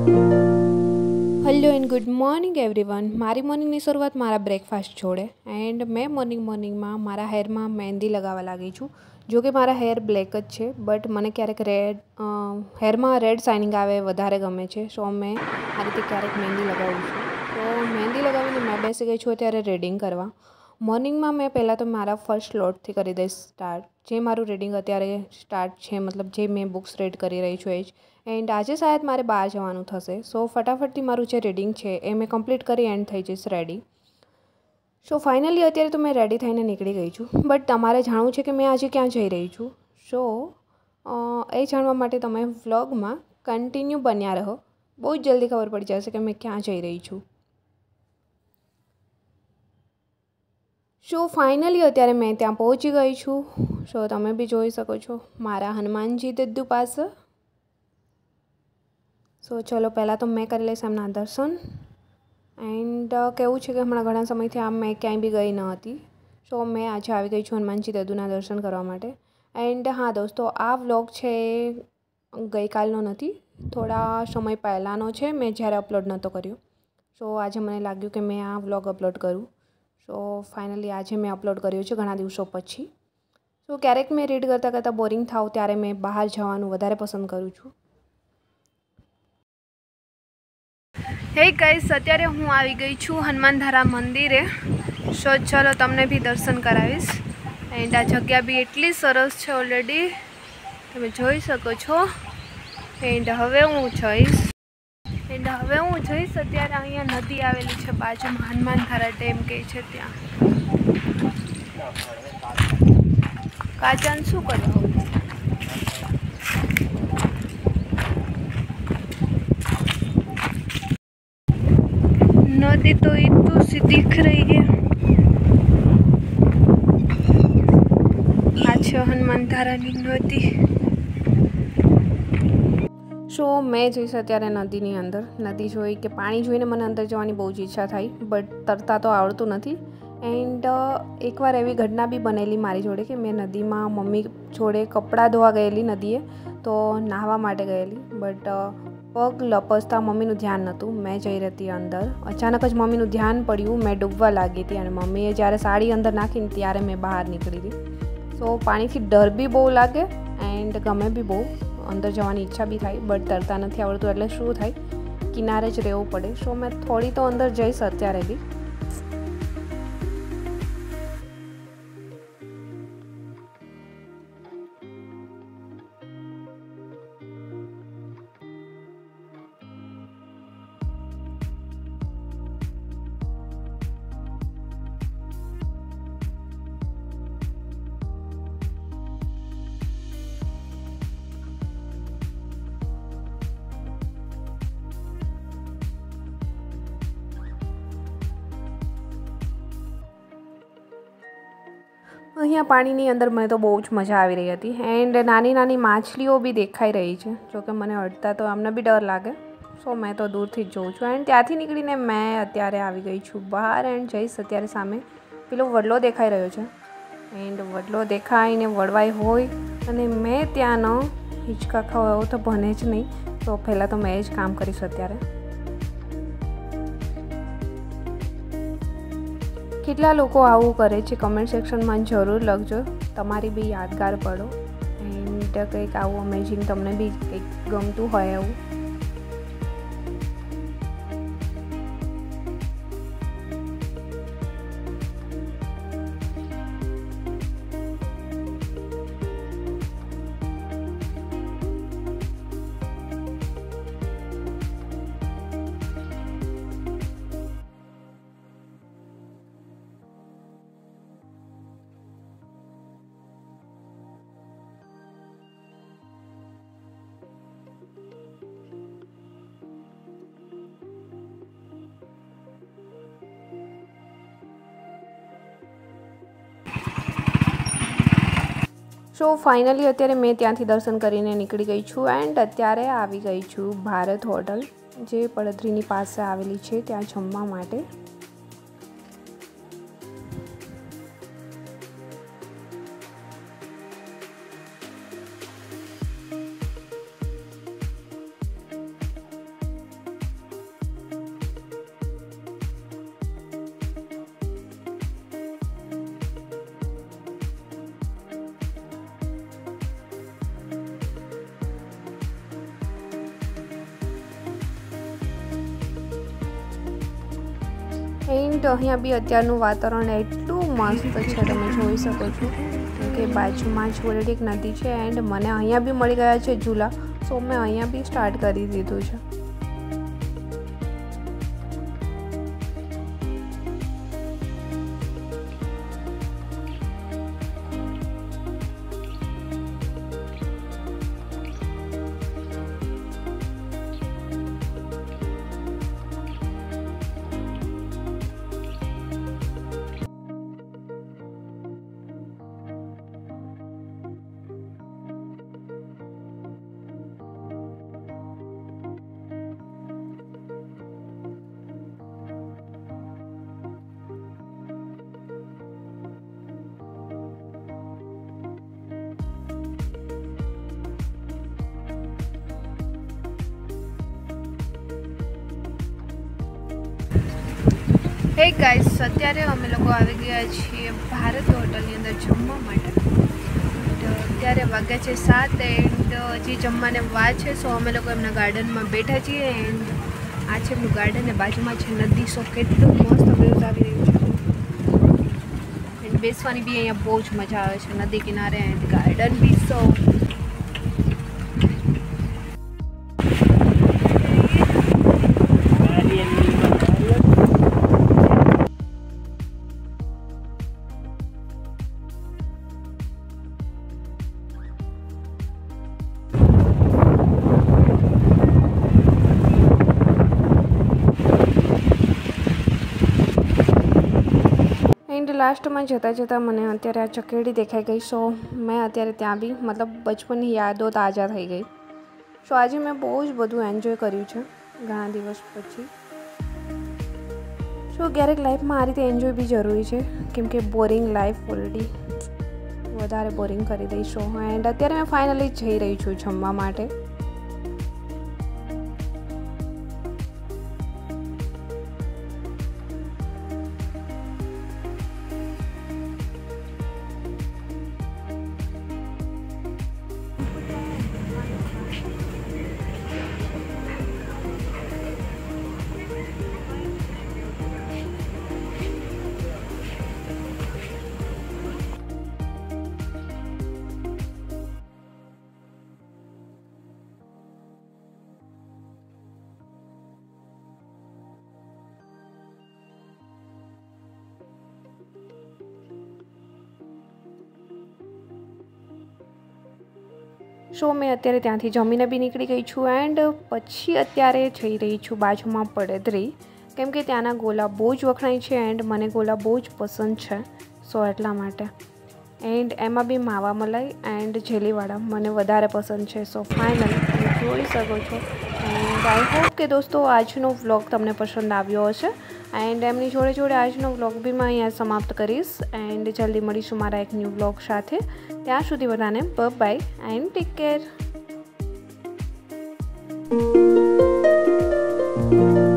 Hello and good morning everyone. મારી મોર્નિંગની શરૂઆત મારા બ્રેકફાસ્ટ જોડે. એન્ડ મેં મોર્નિંગમાં મારા હેરમાં મહેંદી લગાવવા લાગી છું. જો કે મારા હેર બ્લેક જ છે, બટ મને ક્યારેક હેરમાં રેડ શાઇનિંગ આવે વધારે ગમે છે. સો મેં આ રીતે ક્યારેક મહેંદી લગાવું છું. તો મહેંદી લગાવીને મેં બેસી ગઈ છું અત્યારે રીડિંગ કરવા. મોર્નિંગમાં મેં પહેલાં તો મારા ફર્સ્ટ લોટથી કરી દઈશ સ્ટાર્ટ. જે મારું રીડિંગ અત્યારે સ્ટાર્ટ છે, મતલબ જે મેં બુક્સ રીડ કરી રહી છું એ જ. એન્ડ આજે શાયદ મારે બહાર જવાનું થશે. સો ફટાફટથી મારું જે રીડિંગ છે એ મેં કમ્પ્લીટ કરી એન્ડ થઈ જઈશ રેડી. સો ફાઇનલી અત્યારે તો મેં રેડી થઈને નીકળી ગઈ છું. બટ તમારે જાણવું છે કે મેં આજે ક્યાં જઈ રહી છું. સો એ જાણવા માટે તમે વ્લોગમાં કન્ટિન્યુ બન્યા રહો. બહુ જ જલ્દી ખબર પડી જશે કે મેં ક્યાં જઈ રહી છું. સો ફાઇનલી અત્યારે મેં ત્યાં પહોંચી ગઈ છું. સો તમે બી જોઈ શકો છો મારા હનુમાનજી દદ્દુ પાસે. સો ચલો પહેલાં તો મેં કરી લઈશ એમના દર્શન. એન્ડ કેવું છે કે હમણાં ઘણા સમયથી આમ મેં ક્યાંય બી ગઈ ન હતી. સો મેં આજે આવી ગઈ છું હનુમાનજી દદ્દુના દર્શન કરવા માટે. એન્ડ હા દોસ્તો, આ વ્લોગ છે એ ગઈકાલનો નથી, થોડા સમય પહેલાંનો છે, મેં જ્યારે અપલોડ નહોતો કર્યો. સો આજે મને લાગ્યું કે મેં આ વ્લોગ અપલોડ કરું. સો ફાઇનલી આજે મેં અપલોડ કર્યો છે ઘણા દિવસો પછી. સો ક્યારેક મેં રીડ કરતાં બોરિંગ થાવ ત્યારે મેં બહાર જવાનું વધારે પસંદ કરું છું. હે ગાઈસ, અત્યારે હું આવી ગઈ છું હનુમાનધારા મંદિરે. સો ચલો તમને બી દર્શન કરાવીશ. એન્ડ આ જગ્યા બી એટલી સરસ છે, ઓલરેડી તમે જોઈ શકો છો. એન્ડ હવે હું જઈશ અત્યારે અહીંયા નદી આવેલી છે બાજુમાં, હનુમાનધારા ડેમ કહે છે ત્યાં. કાચાન શું કરવા नदी तो इतनी सी दिख रही है. अच्छा हनुमानधारानी नदी. સો મેં જઈશ અત્યારે નદીની અંદર. નદી જોઈ કે પાણી જોઈને મને અંદર જવાની બહુ જ ઈચ્છા થઈ, બટ તરતા તો આવડતું નથી. એન્ડ એકવાર એવી ઘટના બી બનેલી મારી જોડે કે મેં નદીમાં મમ્મી જોડે કપડાં ધોવા ગયેલી નદીએ, તો નાહવા માટે ગયેલી. બટ પગ લપસતા મમ્મીનું ધ્યાન નહોતું, મેં જઈ રહી હતી અંદર. અચાનક જ મમ્મીનું ધ્યાન પડ્યું, મેં ડૂબવા લાગી હતી. અને મમ્મીએ જ્યારે સાડી અંદર નાખીને ત્યારે મેં બહાર નીકળી હતી. સો પાણીથી ડર બી બહુ લાગે એન્ડ ગમે બી બહુ. અંદર જવાની ઈચ્છા બી થાય, બટ તરતા નથી આવડતું એટલે શું થાય, કિનારે જ રહેવું પડે. સો મેં થોડી તો અંદર જઈશ અત્યારે બી. અહીંયા પાણીની અંદર મને તો બહુ જ મજા આવી રહી હતી. એન્ડ નાની નાની માછલીઓ બી દેખાઈ રહી છે. જોકે મને અડતા તો આમને બી ડર લાગે. સો મેં તો દૂરથી જ જોઉં છું. એન્ડ ત્યાંથી નીકળીને મેં અત્યારે આવી ગઈ છું બહાર. એન્ડ જઈશ અત્યારે સામે પેલો વડલો દેખાઈ રહ્યો છે. એન્ડ વડલો દેખાઈને વળવાઈ હોય અને મેં ત્યાં હિંચકા ખાવ એવું તો બને જ નહીં. તો પહેલાં તો મેં જ કામ કરીશ અત્યારે. કેટલા લોકો આવું કરે છે કમેન્ટ સેક્શનમાં જરૂર લખજો. તમારી બી યાદગાર પડો એન્ડ કંઈક આવું અમેઝિંગ તમને બી કંઈક ગમતું હોય એવું. સો ફાઇનલી અત્યારે મેં ત્યાંથી દર્શન કરીને નીકળી ગઈ છું. એન્ડ અત્યારે આવી ગઈ છું ભારત હોટલ, જે પડધરીની પાસે આવેલી છે, ત્યાં જમવા માટે. એન્ડ અહીંયા બી અત્યારનું વાતાવરણ એટલું મસ્ત છે, તમે જોઈ શકો છો કે બાજુમાં જ ઓલરેડી એક નદી છે એન્ડ મને અહીંયા બી મળી ગયા છે ઝૂલા, સો મેં અહીંયા બી સ્ટાર્ટ કરી દીધું છે. હે ગાઈસ, અત્યારે અમે લોકો આવી ગયા છીએ ભારત હોટલની અંદર જમવા માટે. તો અત્યારે વાગ્યા છે 7 એન્ડ હજી જમવાને વાર છે. સો અમે લોકો એમના ગાર્ડનમાં બેઠા છીએ એન્ડ આ છે એમનું ગાર્ડન ને બાજુમાં છે નદી. સો કેટલું મસ્ત વ્યૂઝ આવી રહ્યું છે એન્ડ બેસવાની બી અહીંયા બહુ જ મજા આવે છે નદી કિનારે and garden B. So and લાસ્ટમાં જતાં જતાં મને અત્યારે આ ચકેડી દેખાઈ ગઈ. સો મેં અત્યારે ત્યાં બી મતલબ બચપનની યાદો તાજા થઈ ગઈ. સો આજે મેં બહુ જ બધું એન્જોય કર્યું છે ઘણા દિવસ પછી. સો ક્યારેક લાઈફમાં આ રીતે એન્જોય બી જરૂરી છે, કેમ કે બોરિંગ લાઈફ ઓલરેડી વધારે બોરિંગ કરી દઈ. સો એન્ડ અત્યારે મેં ફાઇનલી જઈ રહી છું જમવા માટે. સો મેં અત્યારે ત્યાંથી જમીને બી નીકળી ગઈ છું એન્ડ પછી અત્યારે જઈ રહી છું બાજુમાં પડેદરી, કેમ કે ત્યાંના ગોલા બહુ જ વખણાય છે એન્ડ મને ગોલા બહુ જ પસંદ છે. સો એટલા માટે એન્ડ એમાં બી માવા મલાઈ એન્ડ જેલીવાળા મને વધારે પસંદ છે. સો ફાઇનલી તમે જોઈ શકો છો એન્ડ આઈ હોપ કે દોસ્તો આજનો વ્લોગ તમને પસંદ આવ્યો હશે એન્ડ એમની જોડે જોડે આજનો વ્લોગ બી मैं અહીંયા સમાપ્ત કરીશ એન્ડ જલ્દી મળીશું મારા એક ન્યૂ વ્લોગ સાથે. ત્યાં સુધી બધાને બાય એન્ડ ટેક કેર.